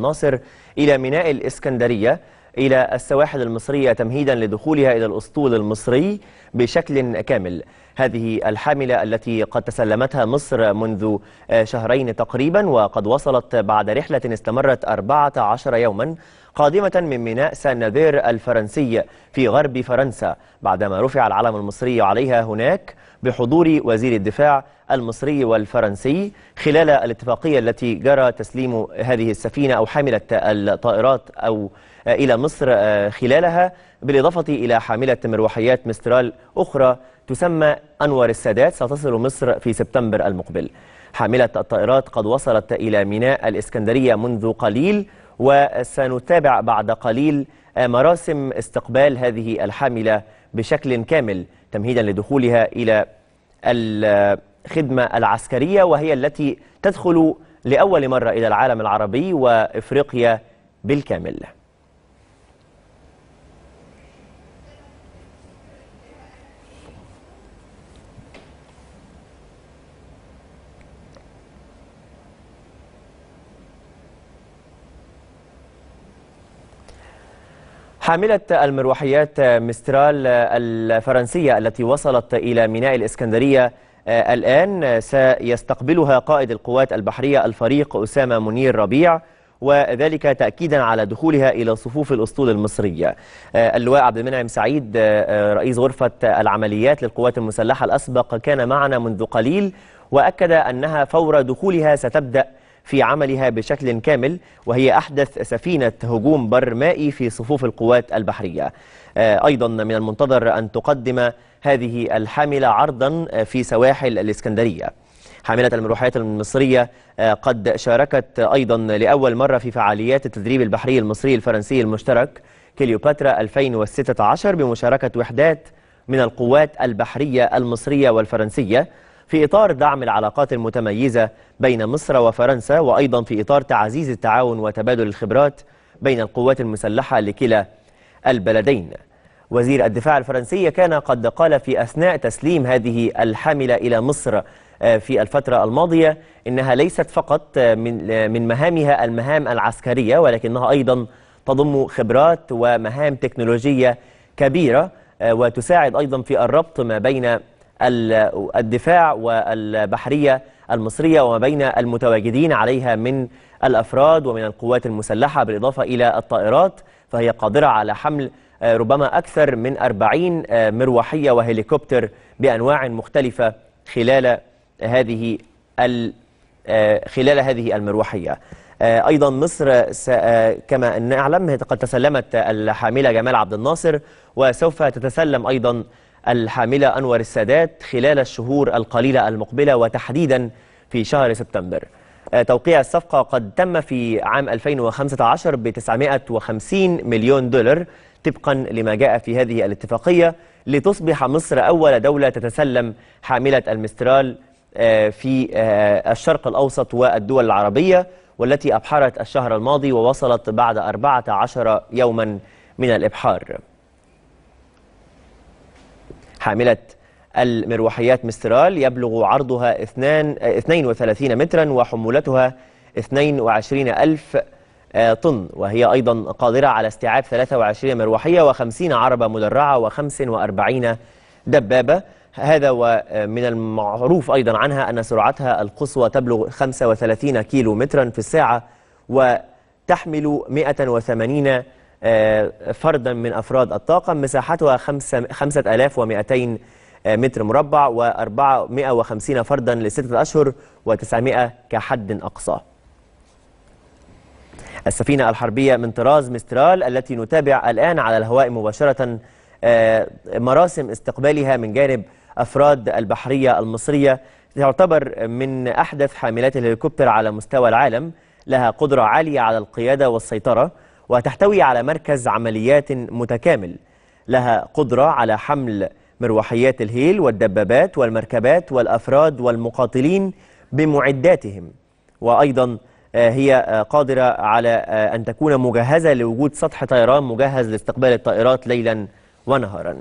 ناصر إلى ميناء الإسكندرية إلى السواحل المصرية تمهيدا لدخولها إلى الأسطول المصري بشكل كامل. هذه الحاملة التي قد تسلمتها مصر منذ شهرين تقريبا، وقد وصلت بعد رحلة استمرت 14 يوما قادمة من ميناء سان نذير الفرنسي في غرب فرنسا، بعدما رفع العلم المصري عليها هناك بحضور وزير الدفاع المصري والفرنسي خلال الاتفاقية التي جرى تسليم هذه السفينة أو حاملة الطائرات أو إلى مصر خلالها، بالإضافة إلى حاملة مروحيات مسترال أخرى تسمى أنور السادات ستصل مصر في سبتمبر المقبل. حاملة الطائرات قد وصلت إلى ميناء الإسكندرية منذ قليل، وسنتابع بعد قليل مراسم استقبال هذه الحاملة بشكل كامل تمهيدا لدخولها إلى الخدمة العسكرية، وهي التي تدخل لأول مرة إلى العالم العربي وإفريقيا بالكامل. حاملة المروحيات مسترال الفرنسية التي وصلت إلى ميناء الإسكندرية الآن سيستقبلها قائد القوات البحرية الفريق أسامة منير ربيع، وذلك تأكيدا على دخولها إلى صفوف الأسطول المصرية. اللواء عبد المنعم سعيد رئيس غرفة العمليات للقوات المسلحة الأسبق كان معنا منذ قليل، وأكد أنها فور دخولها ستبدأ في عملها بشكل كامل، وهي أحدث سفينة هجوم برمائي في صفوف القوات البحرية. أيضا من المنتظر أن تقدم هذه الحاملة عرضا في سواحل الإسكندرية. حاملة المروحيات المصرية قد شاركت أيضا لأول مرة في فعاليات التدريب البحري المصري الفرنسي المشترك كليوباترا 2016 بمشاركة وحدات من القوات البحرية المصرية والفرنسية في إطار دعم العلاقات المتميزة بين مصر وفرنسا، وأيضا في إطار تعزيز التعاون وتبادل الخبرات بين القوات المسلحة لكلا البلدين. وزير الدفاع الفرنسي كان قد قال في أثناء تسليم هذه الحاملة إلى مصر في الفترة الماضية إنها ليست فقط من مهامها المهام العسكرية، ولكنها أيضا تضم خبرات ومهام تكنولوجية كبيرة، وتساعد أيضا في الربط ما بين الدفاع والبحرية المصرية وما بين المتواجدين عليها من الأفراد ومن القوات المسلحة بالإضافة إلى الطائرات. فهي قادرة على حمل ربما أكثر من 40 مروحية وهليكوبتر بأنواع مختلفة خلال هذه المروحية. أيضا مصر كما نعلم قد تسلمت الحاملة جمال عبد الناصر، وسوف تتسلم أيضا الحاملة أنور السادات خلال الشهور القليلة المقبلة، وتحديدا في شهر سبتمبر. توقيع الصفقة قد تم في عام 2015 ب 950 مليون دولار طبقا لما جاء في هذه الاتفاقية، لتصبح مصر أول دولة تتسلم حاملة المسترال في الشرق الأوسط والدول العربية، والتي أبحرت الشهر الماضي ووصلت بعد 14 يوما من الإبحار. حاملة المروحيات مسترال يبلغ عرضها 32 مترا وحمولتها 22,000 طن، وهي أيضا قادرة على استيعاب 23 مروحية و50 عربة مدرعة و45 دبابة. هذا ومن المعروف أيضا عنها أن سرعتها القصوى تبلغ 35 كيلو مترا في الساعة، وتحمل 180 فردا من أفراد الطاقم. مساحتها 5200 متر مربع، و450 فردا ل6 أشهر، و900 كحد أقصى. السفينة الحربية من طراز مسترال التي نتابع الآن على الهواء مباشرة مراسم استقبالها من جانب أفراد البحرية المصرية، تعتبر من أحدث حاملات الهليكوبتر على مستوى العالم، لها قدرة عالية على القيادة والسيطرة، وتحتوي على مركز عمليات متكامل، لها قدرة على حمل مروحيات الهيل والدبابات والمركبات والأفراد والمقاتلين بمعداتهم، وأيضا هي قادرة على أن تكون مجهزة لوجود سطح طيران مجهز لاستقبال الطائرات ليلا ونهارا.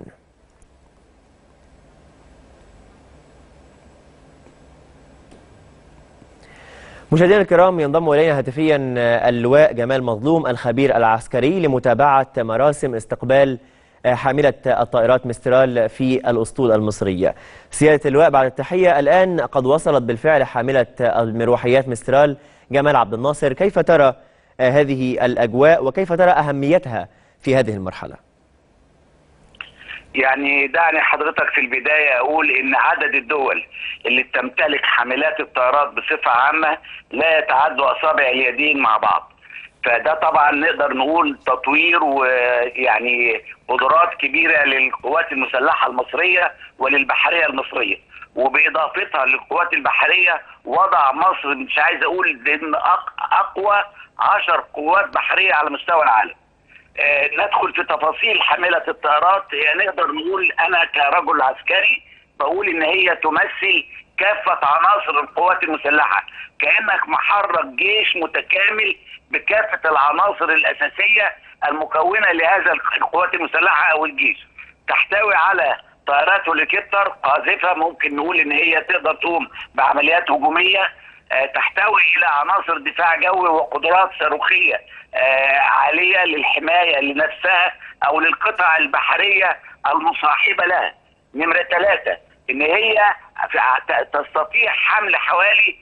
مشاهدينا الكرام، ينضم إلينا هاتفيا اللواء جمال مظلوم الخبير العسكري لمتابعة مراسم استقبال حاملة الطائرات مسترال في الأسطول المصرية. سيادة اللواء، بعد التحية، الآن قد وصلت بالفعل حاملة المروحيات مسترال جمال عبد الناصر. كيف ترى هذه الأجواء وكيف ترى أهميتها في هذه المرحلة؟ يعني دعني حضرتك في البداية أقول إن عدد الدول اللي تمتلك حاملات الطائرات بصفة عامة لا يتعدوا أصابع اليدين مع بعض. فده طبعا نقدر نقول تطوير ويعني قدرات كبيرة للقوات المسلحة المصرية وللبحرية المصرية، وبإضافتها للقوات البحرية وضع مصر، مش عايز أقول ضمن أقوى 10 قوات بحرية على مستوى العالم. ندخل في تفاصيل حاملة الطائرات. نقدر نقول أنا كرجل عسكري بقول إن هي تمثل كافة عناصر القوات المسلحة، كأنك محرك جيش متكامل بكافة العناصر الأساسية المكونة لهذا القوات المسلحة أو الجيش. تحتوي على طائرات هليكوبتر قاذفة، ممكن نقول إن هي تقدر تقوم بعمليات هجومية. تحتوي إلى عناصر دفاع جوي وقدرات صاروخية عالية للحماية لنفسها أو للقطع البحرية المصاحبة لها. نمرة 3 إن هي تستطيع حمل حوالي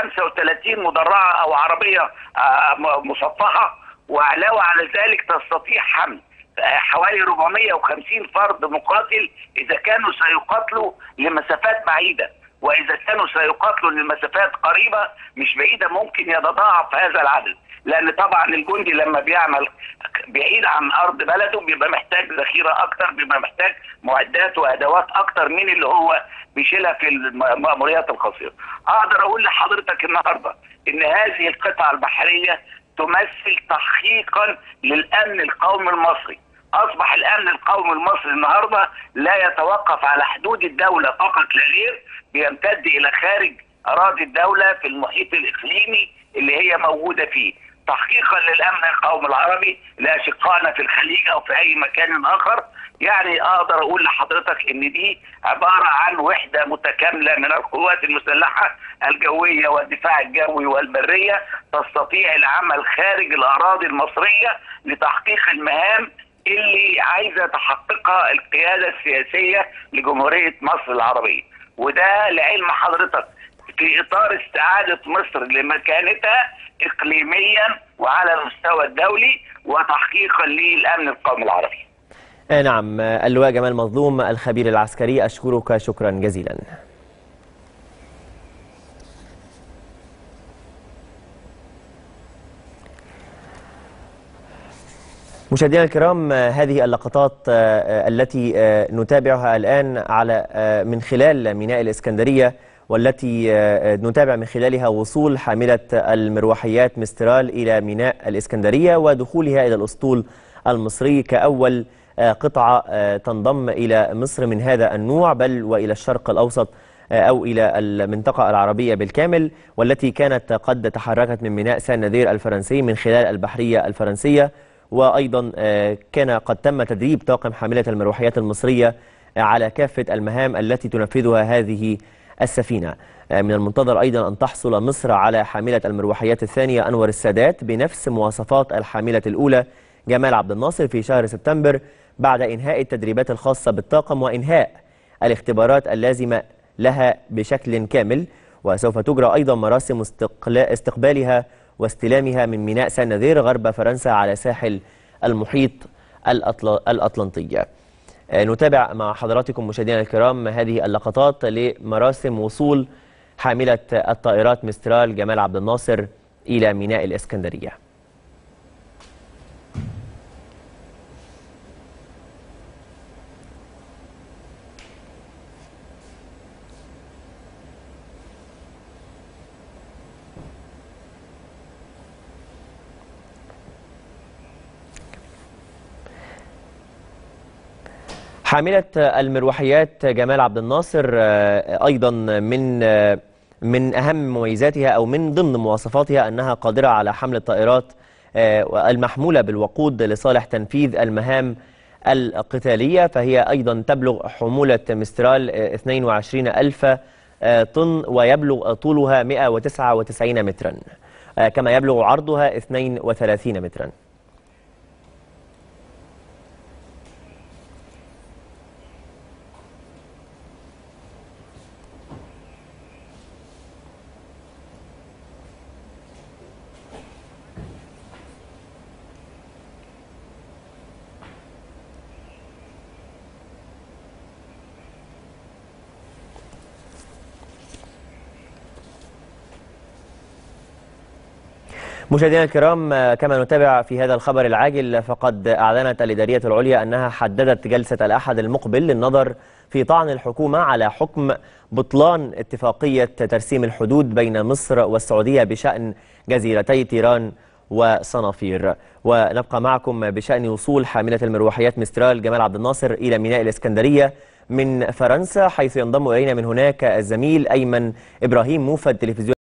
35 مدرعة أو عربية مصفحة، وعلاوة على ذلك تستطيع حمل حوالي 450 فرد مقاتل إذا كانوا سيقاتلوا لمسافات بعيدة، وإذا كانوا سيقاتلوا لمسافات قريبة مش بعيدة ممكن يتضاعف هذا العدد، لأن طبعا الجندي لما بيعمل بعيد عن أرض بلده بيبقى محتاج ذخيرة أكتر، بيبقى محتاج معدات وأدوات أكتر من اللي هو بيشيلها في المأموريات القصيرة. أقدر أقول لحضرتك النهاردة إن هذه القطع البحرية تمثل تحقيقا للأمن القومي المصري. أصبح الأمن القومي المصري النهاردة لا يتوقف على حدود الدولة فقط لا غير، بيمتد إلى خارج أراضي الدولة في المحيط الإقليمي اللي هي موجودة فيه، تحقيقا للأمن القومي العربي لأشقائنا في الخليج أو في أي مكان آخر. يعني أقدر أقول لحضرتك إن دي عبارة عن وحدة متكاملة من القوات المسلحة الجوية والدفاع الجوي والبرية، تستطيع العمل خارج الأراضي المصرية لتحقيق المهام اللي عايزة تحققها القيادة السياسية لجمهورية مصر العربية. وده لعلم حضرتك في إطار استعادة مصر لمكانتها إقليميا وعلى المستوى الدولي وتحقيقا للأمن القومي العربي. نعم، اللواء جمال مظلوم الخبير العسكري، أشكرك شكرا جزيلا. مشاهدينا الكرام، هذه اللقطات التي نتابعها الآن على من خلال ميناء الإسكندرية، والتي نتابع من خلالها وصول حاملة المروحيات مسترال إلى ميناء الإسكندرية ودخولها إلى الأسطول المصري كأول قطعة تنضم إلى مصر من هذا النوع، بل وإلى الشرق الأوسط أو إلى المنطقة العربية بالكامل، والتي كانت قد تحركت من ميناء سان نذير الفرنسي من خلال البحرية الفرنسية. وأيضا كان قد تم تدريب طاقم حاملة المروحيات المصرية على كافة المهام التي تنفذها هذه السفينة. من المنتظر أيضا أن تحصل مصر على حاملة المروحيات الثانية أنور السادات بنفس مواصفات الحاملة الأولى جمال عبد الناصر في شهر سبتمبر، بعد إنهاء التدريبات الخاصة بالطاقم وإنهاء الاختبارات اللازمة لها بشكل كامل. وسوف تجرى أيضا مراسم استقبالها واستلامها من ميناء سان نذير غرب فرنسا على ساحل المحيط الأطلنطي. نتابع مع حضراتكم مشاهدينا الكرام هذه اللقطات لمراسم وصول حاملة الطائرات مسترال جمال عبد الناصر إلى ميناء الإسكندرية. حاملة المروحيات جمال عبد الناصر أيضا من أهم مميزاتها أو من ضمن مواصفاتها أنها قادرة على حمل الطائرات المحمولة بالوقود لصالح تنفيذ المهام القتالية. فهي أيضا تبلغ حمولة مسترال 22,000 طن، ويبلغ طولها 199 مترا، كما يبلغ عرضها 32 مترا. مشاهدينا الكرام، كما نتابع في هذا الخبر العاجل، فقد أعلنت الإدارية العليا أنها حددت جلسة الأحد المقبل للنظر في طعن الحكومة على حكم بطلان اتفاقية ترسيم الحدود بين مصر والسعودية بشأن جزيرتي تيران وصنافير. ونبقى معكم بشأن وصول حاملة المروحيات مسترال جمال عبد الناصر إلى ميناء الإسكندرية من فرنسا، حيث ينضم إلينا من هناك الزميل أيمن إبراهيم موفد تلفزيون